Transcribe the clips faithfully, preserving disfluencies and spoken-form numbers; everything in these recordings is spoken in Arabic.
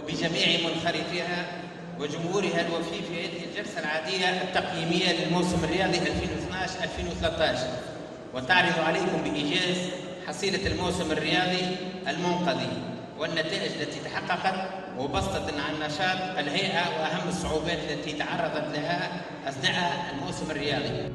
وبجميع منخرطيها وجمهورها الوفي في هذه الجلسة العادية التقييمية للموسم الرياضي ألفين واثني عشر ألفين وثلاثة عشر، وتعرض عليكم بإيجاز حصيلة الموسم الرياضي المنقضي والنتائج التي تحققت، وبسطة عن نشاط الهيئة وأهم الصعوبات التي تعرضت لها أثناء الموسم الرياضي.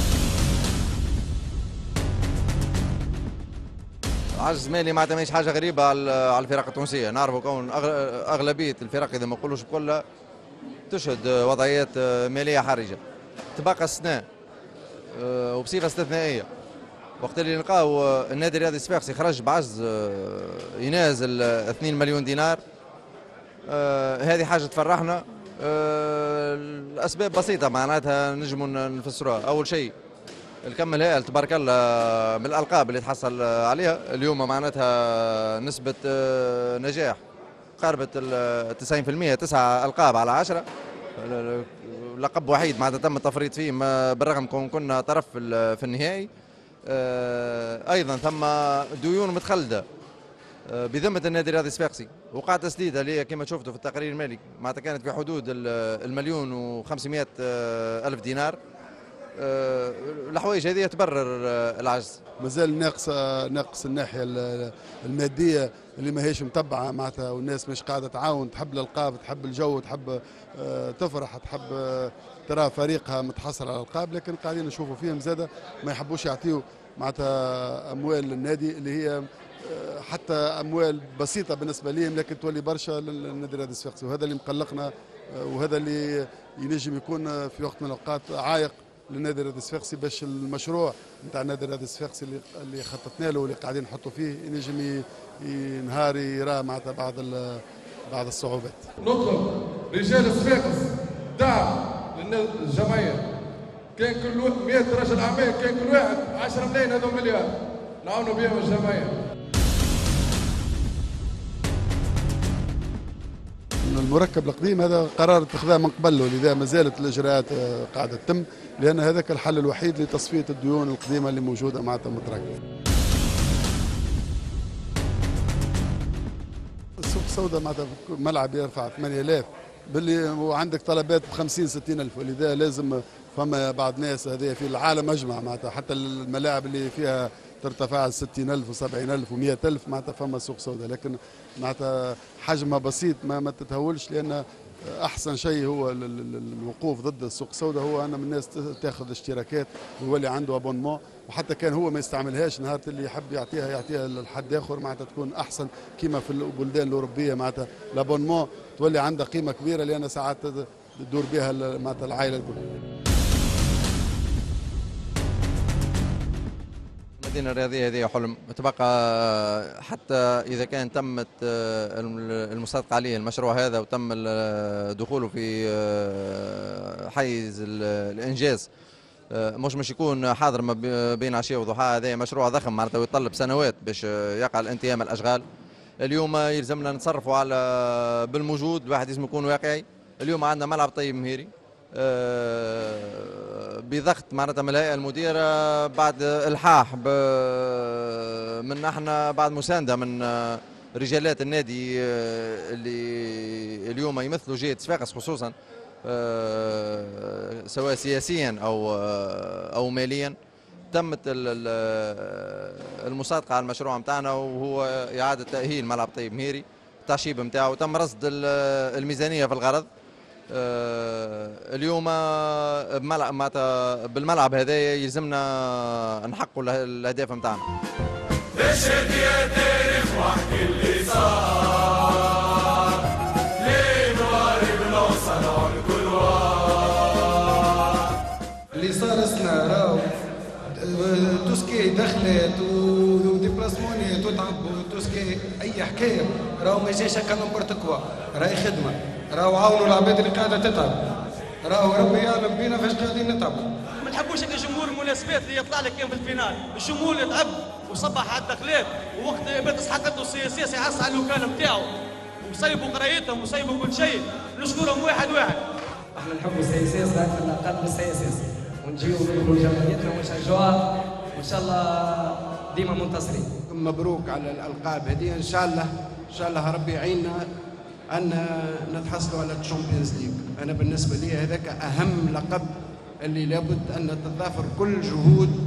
عجز مالي معناتها ماهيش حاجه غريبه على الفرق التونسيه، نعرفوا كون اغلبيه الفرق اذا ما نقولوش بكلها تشهد وضعيات ماليه حرجه. تبقى استثناء وبصفه استثنائيه وقت اللي نلقاو النادي الرياضي الصفاقسي خرج بعجز ينازل اثنين مليون دينار، هذه حاجه تفرحنا. الاسباب بسيطه معناتها نجموا نفسروها. اول شيء الكم الهائل تبارك الله من الالقاب اللي تحصل عليها اليوم، معناتها نسبه نجاح قاربه ال تسعين بالمئة، تسعة القاب على عشرة. لقب وحيد معناتها تم التفريط فيه بالرغم كون كنا طرف في النهائي. ايضا ثم ديون متخلده بذمه النادي الرياضي الصفاقسي، وقع تسديدها اللي كما شفتوا في التقرير المالي معناتها كانت في حدود المليون وخمسمائة الف دينار. الحوايج هذه تبرر العجز. مازال ناقص ناقص الناحيه الماديه اللي ماهيش متبعه معناتها، والناس مش قاعده تعاون، تحب الالقاب، تحب الجو، تحب تفرح، تحب ترى فريقها متحصل على الالقاب، لكن قاعدين نشوفوا فيهم زاده ما يحبوش يعطيوا معناتها اموال للنادي اللي هي حتى اموال بسيطه بالنسبه لهم، لكن تولي برشا للنادي الرياضي الصفاقسي، وهذا اللي مقلقنا، وهذا اللي ينجم يكون في وقت من الاوقات عائق للنادي الرياضي الصفاقسي باش المشروع نتاع النادي الرياضي الصفاقسي اللي اللي خططنا له واللي قاعدين نحطوا فيه ينجم ينهار يرى معناتها بعض بعض الصعوبات. نطلب رجال الصفاقس دعم للجمعيه، كان كل مئة رجل اعمال كان كل واحد عشرة ملايين، هذو مليار نعاونوا بهم الجمعيه. المركب القديم هذا قرار اتخذه من قبل، ولذا ما زالت الاجراءات قاعده تتم، لان هذاك الحل الوحيد لتصفيه الديون القديمه اللي موجوده معناتها متراكمه. السوق السوداء معناتها ملعب يرفع ثمانية آلاف باللي وعندك طلبات ب خمسين ستين ألف، ولذا لازم فما بعض ناس هذه في العالم اجمع معناتها حتى الملاعب اللي فيها ترتفع ستين ألف وسبعين ألف ومئة ألف معناتها فما سوق سوداء، لكن معناتها حجمها بسيط ما, ما تتهولش، لأن أحسن شيء هو الوقوف ضد السوق السوداء هو أن من الناس تاخذ اشتراكات ويولي عنده أبونمون، وحتى كان هو ما يستعملهاش نهار اللي يحب يعطيها يعطيها لحد آخر معناتها تكون أحسن كما في البلدان الأوروبية، معناتها الأبونمون تولي عندها قيمة كبيرة لأن ساعات تدور بها معناتها العائلة الكل. المدينة الرياضية هذه حلم تبقى حتى إذا كان تمت المصادقة عليه المشروع هذا وتم دخوله في حيز الإنجاز، مش مش يكون حاضر ما بين عشية وضحاها. هذا مشروع ضخم معناتها ويتطلب سنوات باش يقع الانتهاء من الأشغال. اليوم يلزمنا نتصرفوا على بالموجود، الواحد لازم يكون واقعي. اليوم عندنا ملعب طيب مهيري بضغط معناتها من الهيئه المديره بعد الحاح من احنا بعد مسانده من رجالات النادي اللي اليوم يمثلوا جهه صفاقس خصوصا سواء سياسيا او او ماليا. تمت المصادقه على المشروع نتاعنا وهو اعاده تاهيل ملعب طيب مهيري، التعشيب نتاعو تم رصد الميزانيه في الغرض. اليوم بالملعب هذايا يلزمنا نحققوا الاهداف نتاعنا. اشهد يا تاريخ واحكي اللي صار، ليه نواري بنوصل عن كل وار. اللي صار اسنا راهو توسكي دخلت وديبلاسمونيت وتعب وتوسكي اي حكايه، راهو ما جاش هكا نمبرت كوا، راهي خدمه، راهو عاونوا العباد اللي قاعده تتعب، راهو ربي يعلم بينا فاش قاعدين نتعبوا. ما نحبوش هكا جمهور المناسبات اللي يطلع لك يوم في الفينال، الجمهور اللي تعب وصبح على الدخلات ووقت بات حقته السياسي يعص على الوكاله نتاعو وصيبوا قرايتهم وصيبوا كل شيء، نشكرهم واحد واحد. احنا نحبوا السياسيس لكن نقدموا السياسيس ونجيو ندخلوا جمعيتنا ونشجعوها وان شاء الله ديما منتصرين. مبروك على الالقاب هذه، ان شاء الله ان شاء الله ربي يعيننا أن نتحصلوا على الشامبيونز ليج. أنا بالنسبة لي هذاك أهم لقب اللي لابد أن تتضافر كل جهود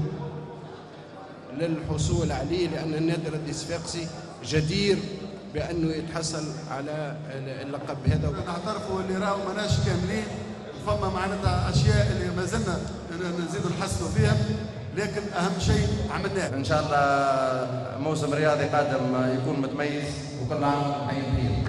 للحصول عليه، لأن النادي الرياضي الصفاقسي جدير بأنه يتحصل على اللقب هذا. نعترفوا اللي راهو ماناش كاملين، وفما معناتها أشياء اللي ما زلنا نزيدوا نحسنوا فيها، لكن أهم شيء عملناه. إن شاء الله موسم رياضي قادم يكون متميز، وكل عام وانتم بخير.